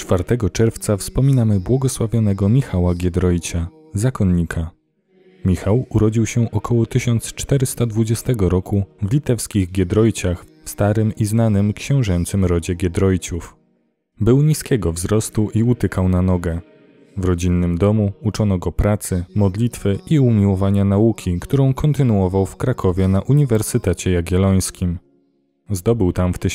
4 czerwca wspominamy błogosławionego Michała Giedroycia, zakonnika. Michał urodził się około 1420 roku w litewskich Giedroyciach w starym i znanym książęcym rodzie Giedroyciów. Był niskiego wzrostu i utykał na nogę. W rodzinnym domu uczono go pracy, modlitwy i umiłowania nauki, którą kontynuował w Krakowie na Uniwersytecie Jagiellońskim. Zdobył tam w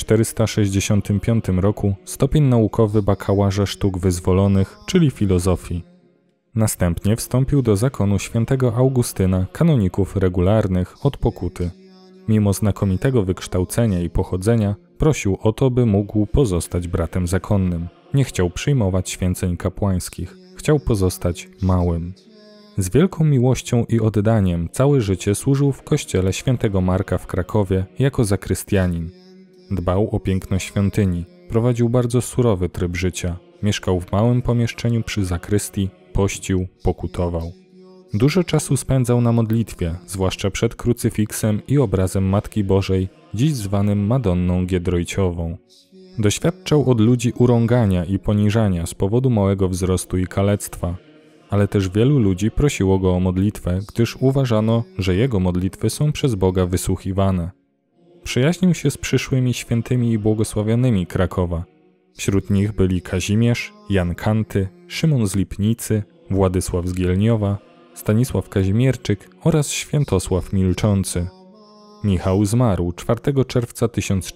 1465 roku stopień naukowy bakałarzy sztuk wyzwolonych, czyli filozofii. Następnie wstąpił do zakonu świętego Augustyna, kanoników regularnych od pokuty. Mimo znakomitego wykształcenia i pochodzenia, prosił o to, by mógł pozostać bratem zakonnym. Nie chciał przyjmować święceń kapłańskich. Chciał pozostać małym. Z wielką miłością i oddaniem całe życie służył w kościele świętego Marka w Krakowie jako zakrystianin. Dbał o piękno świątyni, prowadził bardzo surowy tryb życia, mieszkał w małym pomieszczeniu przy zakrystii, pościł, pokutował. Dużo czasu spędzał na modlitwie, zwłaszcza przed krucyfiksem i obrazem Matki Bożej, dziś zwanym Madonną Giedroyciową. Doświadczał od ludzi urągania i poniżania z powodu małego wzrostu i kalectwa, ale też wielu ludzi prosiło go o modlitwę, gdyż uważano, że jego modlitwy są przez Boga wysłuchiwane. Przyjaźnił się z przyszłymi świętymi i błogosławionymi Krakowa. Wśród nich byli Kazimierz, Jan Kanty, Szymon z Lipnicy, Władysław z Gielniowa, Stanisław Kazimierczyk oraz Świętosław Milczący. Michał zmarł 4 czerwca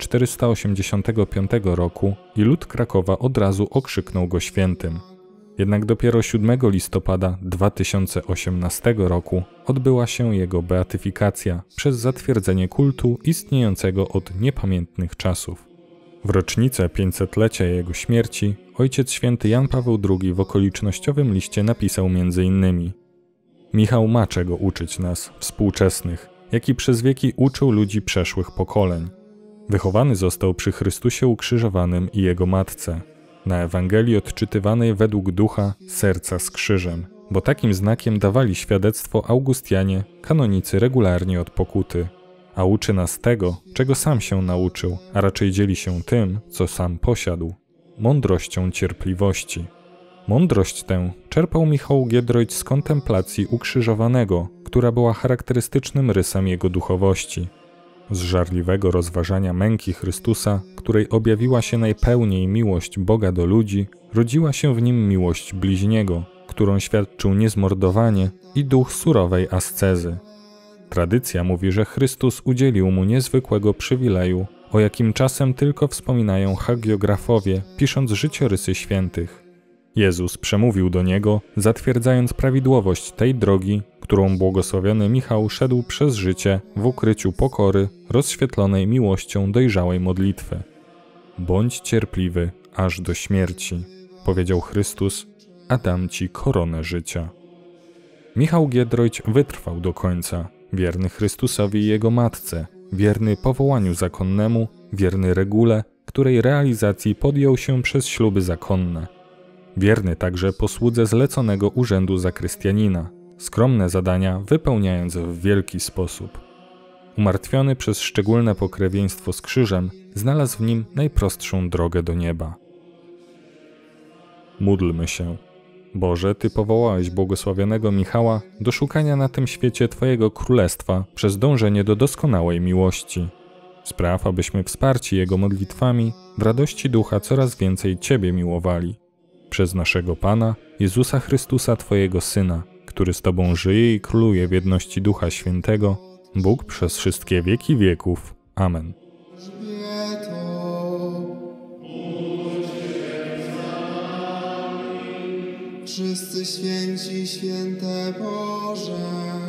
1485 roku i lud Krakowa od razu okrzyknął go świętym. Jednak dopiero 7 listopada 2018 roku odbyła się jego beatyfikacja przez zatwierdzenie kultu istniejącego od niepamiętnych czasów. W rocznicę 500-lecia jego śmierci Ojciec Święty Jan Paweł II w okolicznościowym liście napisał m.in. Michał ma czego uczyć nas, współczesnych, jak i przez wieki uczył ludzi przeszłych pokoleń. Wychowany został przy Chrystusie ukrzyżowanym i Jego Matce, na Ewangelii odczytywanej według ducha serca z krzyżem, bo takim znakiem dawali świadectwo Augustianie, kanonicy regularnie od pokuty. A uczy nas tego, czego sam się nauczył, a raczej dzieli się tym, co sam posiadł, mądrością cierpliwości. Mądrość tę czerpał Michał Giedroyć z kontemplacji ukrzyżowanego, która była charakterystycznym rysem jego duchowości. Z żarliwego rozważania męki Chrystusa, której objawiła się najpełniej miłość Boga do ludzi, rodziła się w nim miłość bliźniego, którą świadczył niezmordowanie i duch surowej ascezy. Tradycja mówi, że Chrystus udzielił mu niezwykłego przywileju, o jakim czasem tylko wspominają hagiografowie, pisząc życiorysy świętych. Jezus przemówił do niego, zatwierdzając prawidłowość tej drogi, którą błogosławiony Michał szedł przez życie w ukryciu pokory, rozświetlonej miłością dojrzałej modlitwy. Bądź cierpliwy aż do śmierci, powiedział Chrystus, a dam ci koronę życia. Michał Giedroyć wytrwał do końca, wierny Chrystusowi i Jego Matce, wierny powołaniu zakonnemu, wierny regule, której realizacji podjął się przez śluby zakonne. Wierny także posłudze zleconego urzędu zakrystianina, skromne zadania wypełniając w wielki sposób. Umartwiony przez szczególne pokrewieństwo z krzyżem, znalazł w nim najprostszą drogę do nieba. Módlmy się. Boże, Ty powołałeś błogosławionego Michała do szukania na tym świecie Twojego Królestwa przez dążenie do doskonałej miłości. Spraw, abyśmy wsparci Jego modlitwami w radości ducha coraz więcej Ciebie miłowali. Przez naszego Pana, Jezusa Chrystusa, Twojego Syna, który z Tobą żyje i króluje w jedności Ducha Świętego, Bóg przez wszystkie wieki wieków. Amen. Wszyscy święci, święte Boże.